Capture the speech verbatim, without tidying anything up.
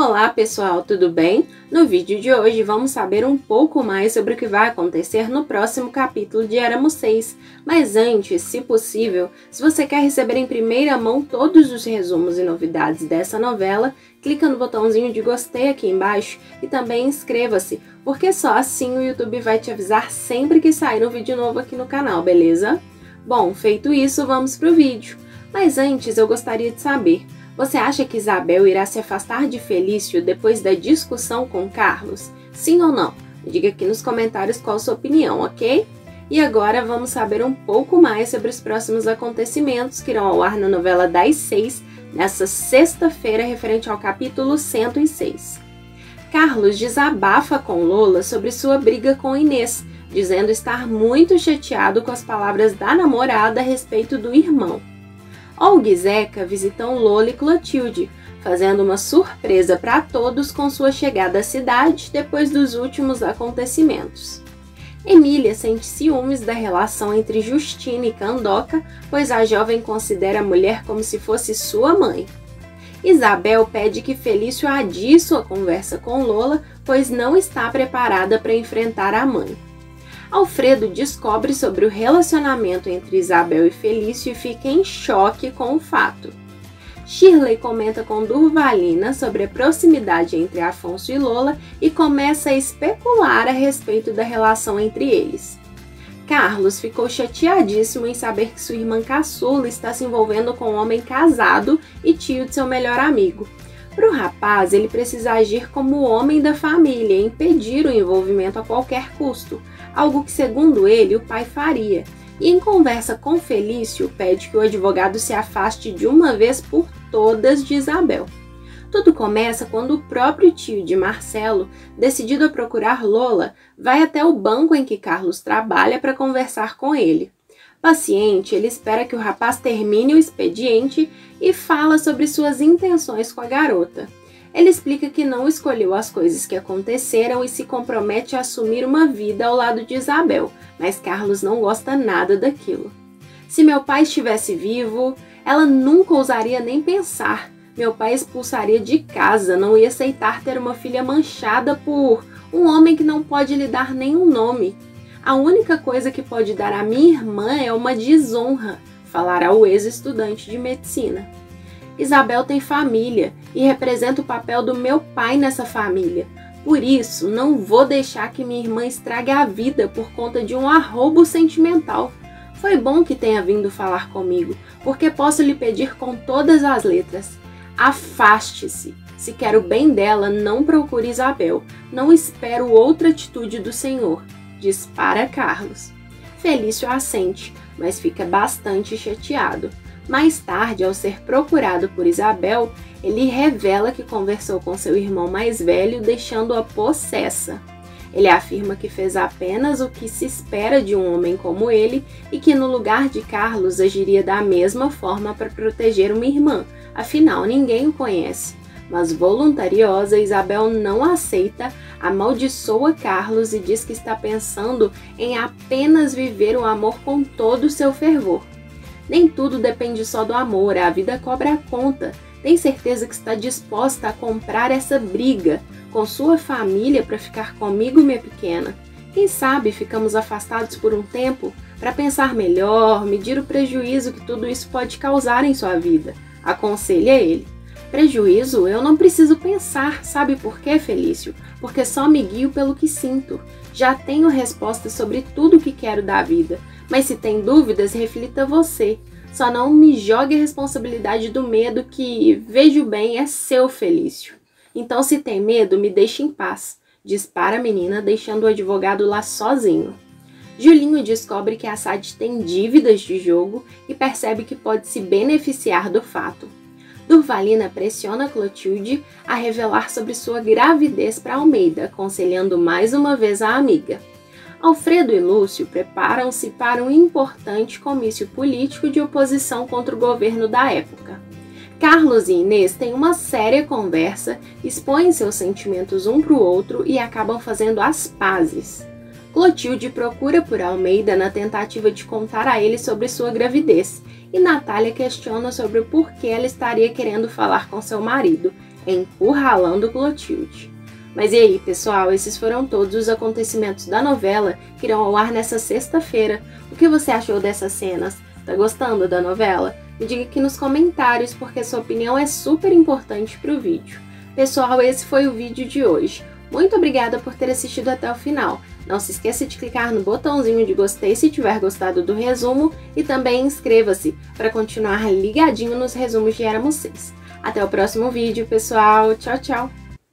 Olá pessoal, tudo bem? No vídeo de hoje vamos saber um pouco mais sobre o que vai acontecer no próximo capítulo de Éramos Seis. Mas antes, se possível, se você quer receber em primeira mão todos os resumos e novidades dessa novela, clica no botãozinho de gostei aqui embaixo e também inscreva-se, porque só assim o YouTube vai te avisar sempre que sair um vídeo novo aqui no canal, beleza? Bom, feito isso, vamos pro vídeo. Mas antes eu gostaria de saber, você acha que Isabel irá se afastar de Felício depois da discussão com Carlos? Sim ou não? Diga aqui nos comentários qual a sua opinião, ok? E agora vamos saber um pouco mais sobre os próximos acontecimentos que irão ao ar na novela das seis, nessa sexta-feira, referente ao capítulo cento e seis. Carlos desabafa com Lola sobre sua briga com Inês, dizendo estar muito chateado com as palavras da namorada a respeito do irmão. Olga e Zeca visitam Lola e Clotilde, fazendo uma surpresa para todos com sua chegada à cidade depois dos últimos acontecimentos. Emília sente ciúmes da relação entre Justina e Candoca, pois a jovem considera a mulher como se fosse sua mãe. Isabel pede que Felício adie sua conversa com Lola, pois não está preparada para enfrentar a mãe. Alfredo descobre sobre o relacionamento entre Isabel e Felício e fica em choque com o fato. Shirley comenta com Durvalina sobre a proximidade entre Afonso e Lola e começa a especular a respeito da relação entre eles. Carlos ficou chateadíssimo em saber que sua irmã caçula está se envolvendo com um homem casado e tio de seu melhor amigo. Para o rapaz, ele precisa agir como o homem da família e impedir o envolvimento a qualquer custo, algo que, segundo ele, o pai faria. E em conversa com Felício, pede que o advogado se afaste de uma vez por todas de Isabel. Tudo começa quando o próprio tio de Marcelo, decidido a procurar Lola, vai até o banco em que Carlos trabalha para conversar com ele. Paciente, ele espera que o rapaz termine o expediente e fala sobre suas intenções com a garota. Ele explica que não escolheu as coisas que aconteceram e se compromete a assumir uma vida ao lado de Isabel, mas Carlos não gosta nada daquilo. Se meu pai estivesse vivo, ela nunca ousaria nem pensar. Meu pai expulsaria de casa, não ia aceitar ter uma filha manchada por um homem que não pode lhe dar nenhum nome. A única coisa que pode dar à minha irmã é uma desonra, falará o ex-estudante de medicina. Isabel tem família e representa o papel do meu pai nessa família. Por isso, não vou deixar que minha irmã estrague a vida por conta de um arrobo sentimental. Foi bom que tenha vindo falar comigo, porque posso lhe pedir com todas as letras. Afaste-se. Se quer o bem dela, não procure Isabel. Não espero outra atitude do senhor. Dispara Carlos. Felício assente, mas fica bastante chateado. Mais tarde, ao ser procurado por Isabel, ele revela que conversou com seu irmão mais velho, deixando-a possessa. Ele afirma que fez apenas o que se espera de um homem como ele e que no lugar de Carlos agiria da mesma forma para proteger uma irmã, afinal ninguém o conhece. Mas voluntariosa, Isabel não aceita, amaldiçoa Carlos e diz que está pensando em apenas viver o amor com todo o seu fervor. Nem tudo depende só do amor, a vida cobra a conta. Tem certeza que está disposta a comprar essa briga com sua família para ficar comigo, minha pequena? Quem sabe ficamos afastados por um tempo para pensar melhor, medir o prejuízo que tudo isso pode causar em sua vida, aconselha ele. Prejuízo? Eu não preciso pensar, sabe por quê, Felício? Porque só me guio pelo que sinto. Já tenho respostas sobre tudo o que quero da vida, mas se tem dúvidas, reflita você. Só não me jogue a responsabilidade do medo que, vejo bem, é seu, Felício. Então, se tem medo, me deixe em paz, dispara a menina, deixando o advogado lá sozinho. Julinho descobre que a Sade tem dívidas de jogo e percebe que pode se beneficiar do fato. Durvalina pressiona Clotilde a revelar sobre sua gravidez para Almeida, aconselhando mais uma vez a amiga. Alfredo e Lúcio preparam-se para um importante comício político de oposição contra o governo da época. Carlos e Inês têm uma séria conversa, expõem seus sentimentos um para o outro e acabam fazendo as pazes. Clotilde procura por Almeida na tentativa de contar a ele sobre sua gravidez, e Natália questiona sobre o porquê ela estaria querendo falar com seu marido. Encurralando Clotilde. Mas e aí, pessoal, esses foram todos os acontecimentos da novela que irão ao ar nessa sexta-feira. O que você achou dessas cenas? Tá gostando da novela? Me diga aqui nos comentários, porque sua opinião é super importante para o vídeo. Pessoal, esse foi o vídeo de hoje. Muito obrigada por ter assistido até o final. Não se esqueça de clicar no botãozinho de gostei se tiver gostado do resumo e também inscreva-se para continuar ligadinho nos resumos de Éramos Seis. Até o próximo vídeo, pessoal. Tchau, tchau!